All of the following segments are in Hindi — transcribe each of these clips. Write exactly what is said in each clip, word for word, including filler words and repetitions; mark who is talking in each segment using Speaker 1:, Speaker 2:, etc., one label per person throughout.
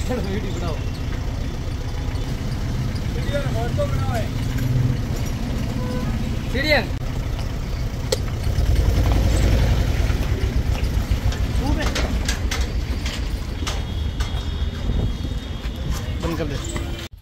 Speaker 1: वीडियो बनाओ
Speaker 2: वीडियो में फोटो बनाओ है
Speaker 1: सीढ़ियाँ बंद कर दे।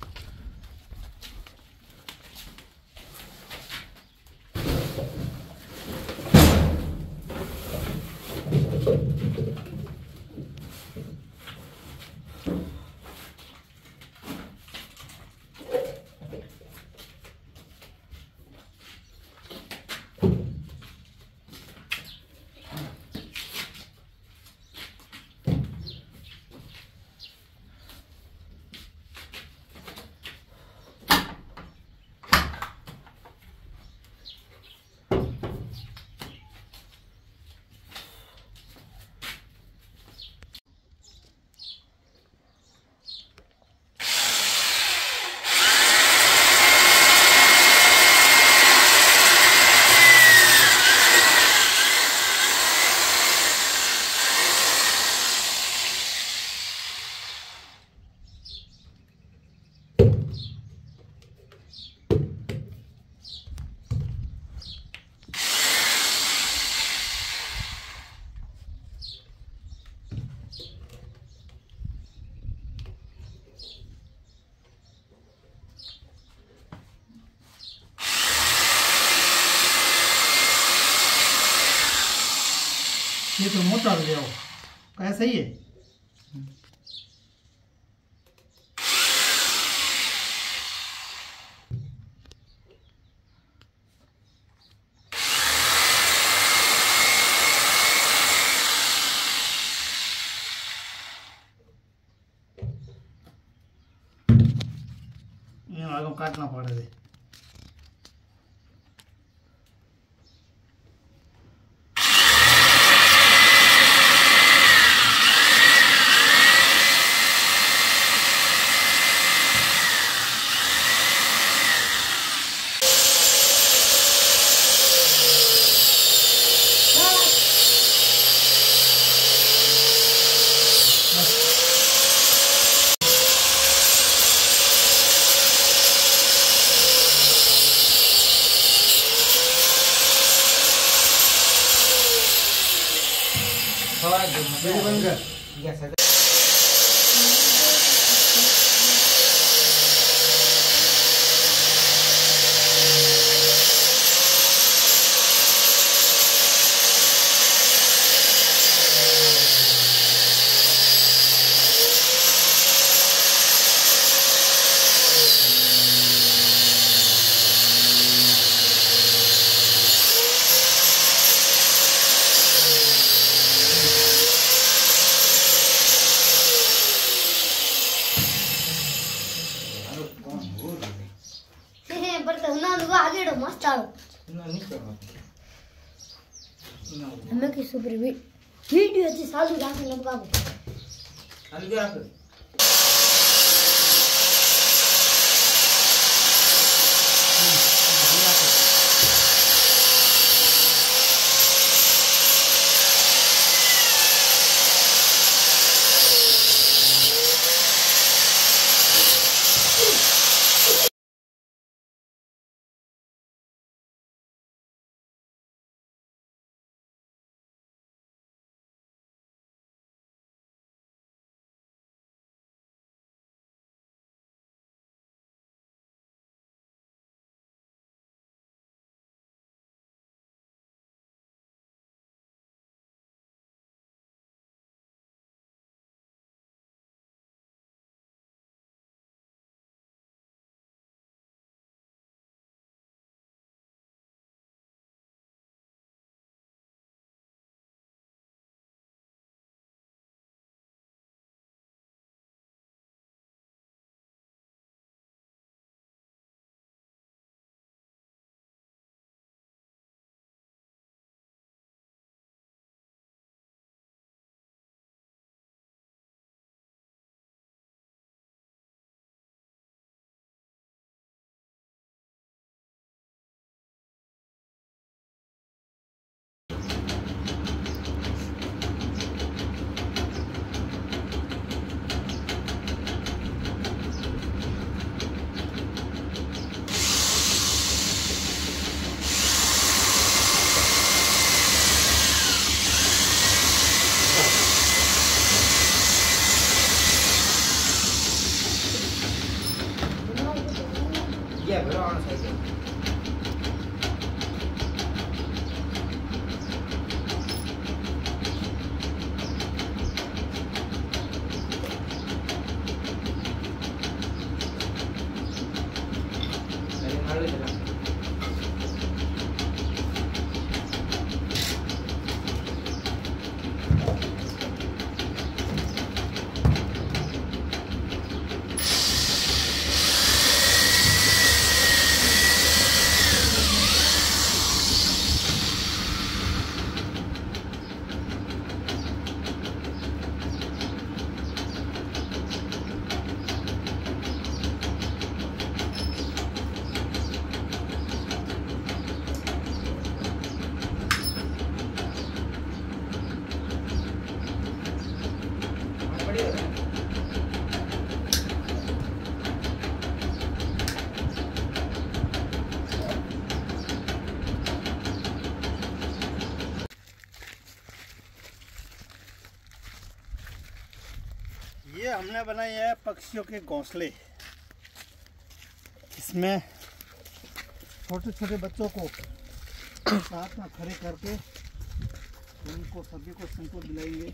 Speaker 3: ये तो मोटा हो गया हो ऐसा ही है। ये आगे काटना पड़ेगा। बंद कर।
Speaker 4: मस्त हमें की सुपर वीडियो थी सालू राखने लगा
Speaker 2: अलग रख।
Speaker 1: ये हमने बनाए हैं पक्षियों के घोंसले। इसमें छोटे छोटे बच्चों को साथ में खड़े करके उनको सभी को संतोष दिलाएंगे।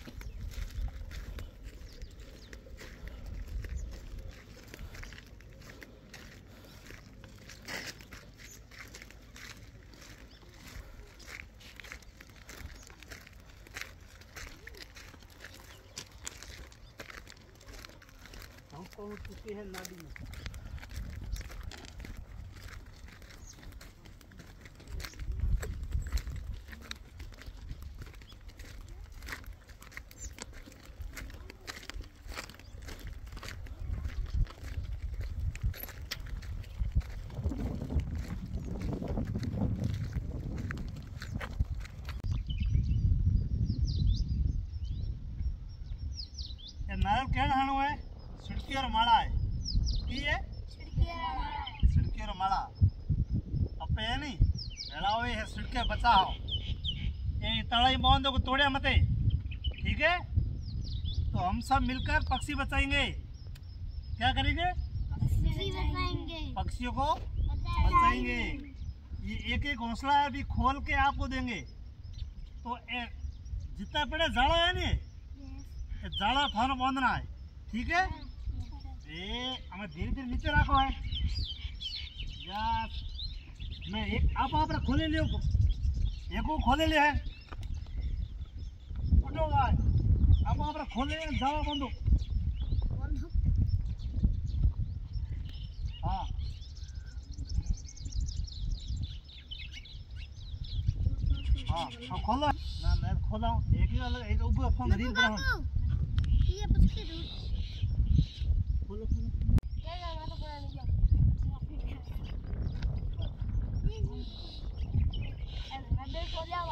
Speaker 1: हम पहुंच चुके हैं नाली में। नारियल केड़ हणो है सिड़की और माड़ा है की है सिड़की और माड़ा अपे है नहीं भेड़ाओ है सिड़के बचाओ ये तड़ाई बांधो को तोड़े मते। ठीक है, तो हम सब मिलकर पक्षी बचाएंगे। क्या करेंगे? पक्षियों को बचाएंगे। ये एक एक घोंसला है अभी खोल के आपको देंगे। तो ए, जितना पड़े जाड़ा है नी जाड़ा थानो बांधना है। ठीक है, ये हमें धीरे धीरे नीचे रखो है यार। मैं एक आप आप खोले लियो एक को खोले ले है उठो भाई आप आप खोले जाड़ा बांधो। हाँ हाँ हाँ खोलो ना मैं खोला एक ही अलग एक ऊपर फोन रील करा हूं ये पछके दो खोलो खोलो क्या लगा तो पूरा नहीं ए मैं दे खोल जावा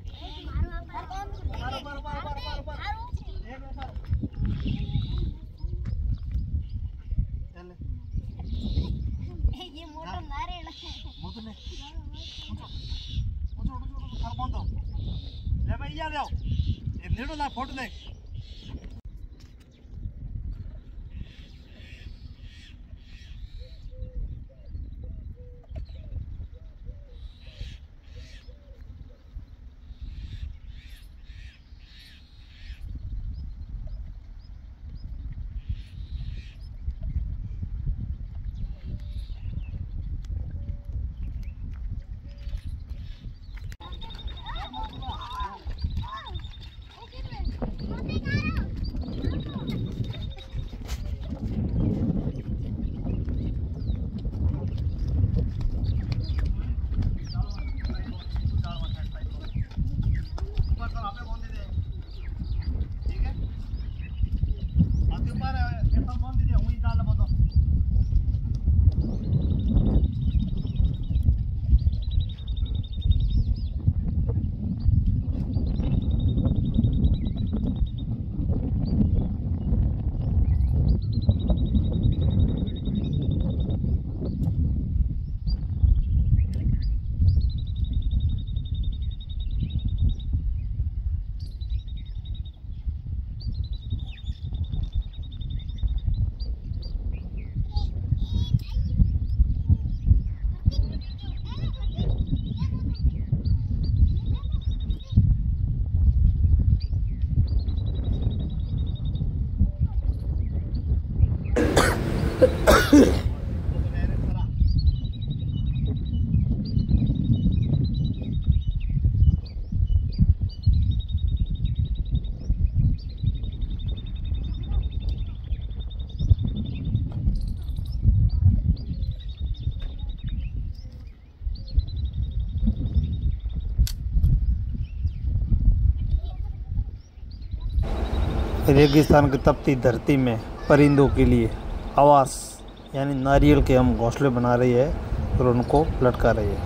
Speaker 1: मारो मारो मारो मारो मारो मारो एक मारो चल ये मोटर मारे मोटर ले उठो उठो उठो सर बंदो ले मैं या ले ए नेड़ो ला फोटो देख। रेगिस्तान की तपती धरती में परिंदों के लिए आवास यानी नारियल के हम घोंसले बना रही है और उनको लटका रही है।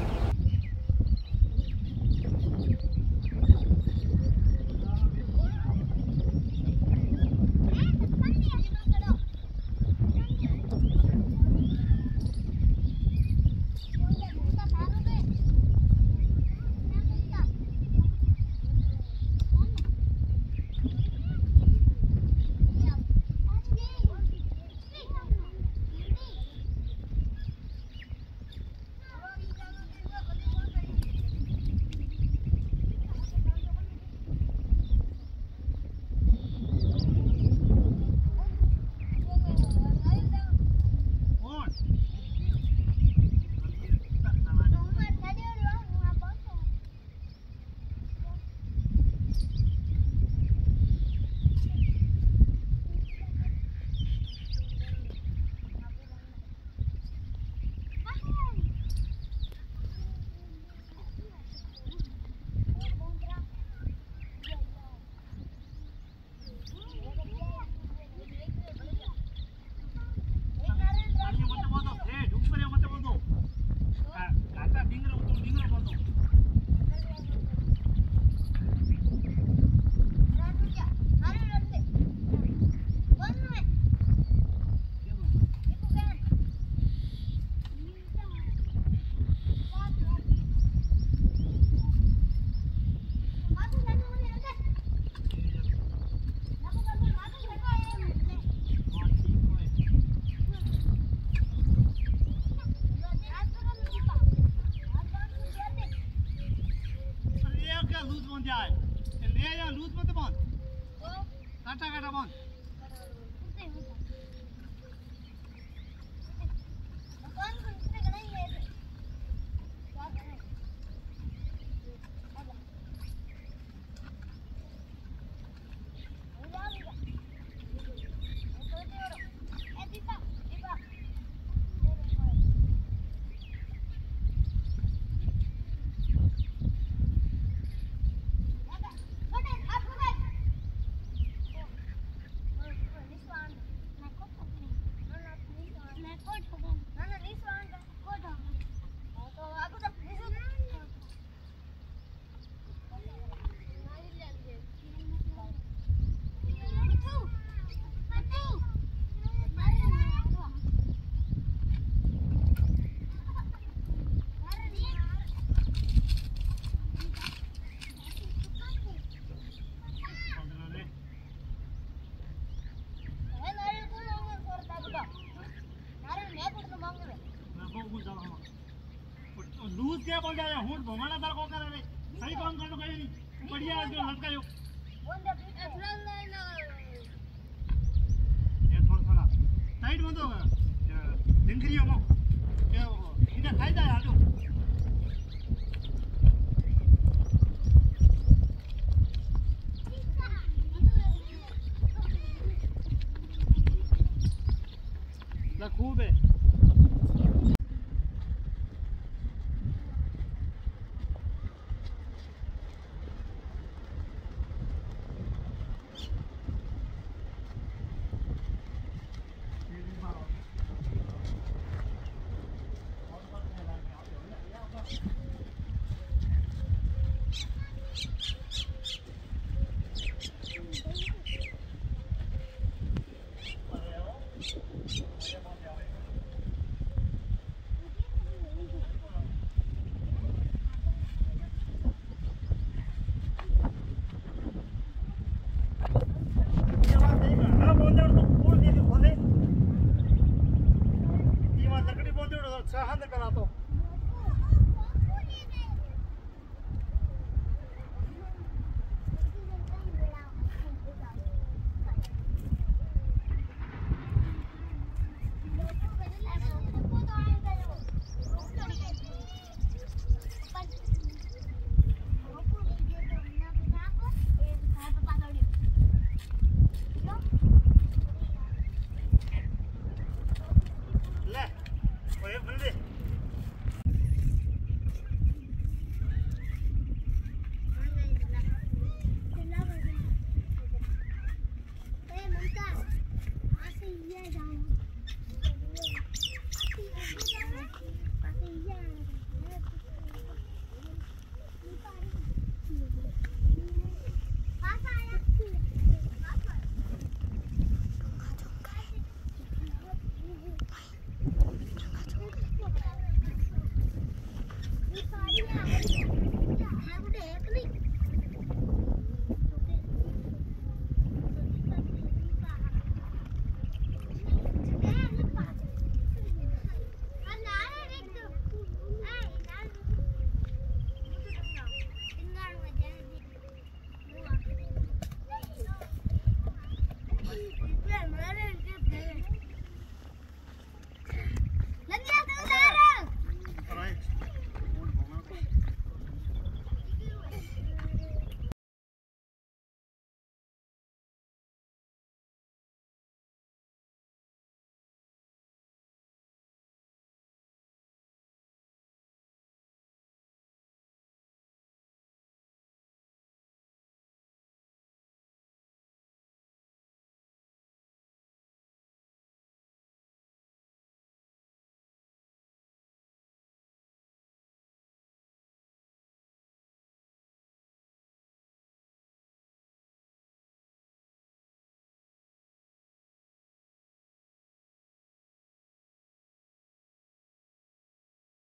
Speaker 1: जाए ले या लूज मत बंद काटा काटा बंद लूज क्या बोल जाए हूं भोमाना दर को करे रे सही काम करनो कहीं नहीं बढ़िया आज जो लटकायो ये थोड़ा थोड़ा टाइट बंद होगा डिंगरियो मो क्या इधर खाई जाए आजो ना खूब है अच्छा हाथ करा तो